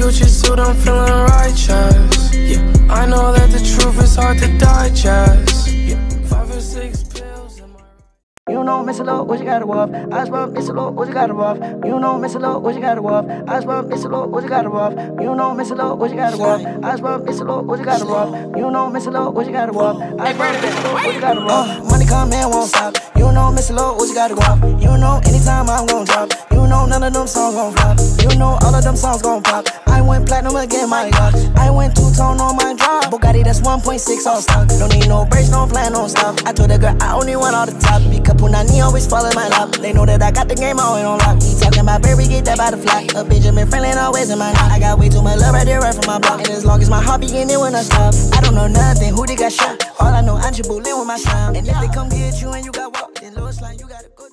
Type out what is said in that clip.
Gucci suit, I'm feeling righteous. Yeah, I know that the truth is hard to digest. Yeah, 5 or 6 pills in my... You know, Miss Lord, what you got to off? I spent Miss Lord, what you got to off? You know, Miss Lord, what you got to off? I spent Miss Lord, what you got to off? You know, Miss Lord, what you got to off? I spent Miss Lord, what you got to off? You know, Miss Lord, what you got to off? I spent Miss Lord, what you got to off? Money come in, won't stop. You know, Miss Lord, what you got to off? You know, anytime I'm gon' drop. You know, none of them songs gon' flop. You know, all of them songs gon' pop. I went platinum again, my God. I went two-tone on my drop. Bugatti, that's 1.6 all stock. Don't need no brakes, no plan, no stop. I told the girl I only want all the top. Because Punani always fall in my lap. They know that I got the game on and on lock. He talking about baby, get that by the fly. A Benjamin Franklin always in my knot. I got way too much love right there, right from my block. And as long as my heart begin, it will not stop. I don't know nothing, who they got shot. All I know, I'm just bullying with my slime. And if they come get you and you got walk, then Lord Slime, you gotta go.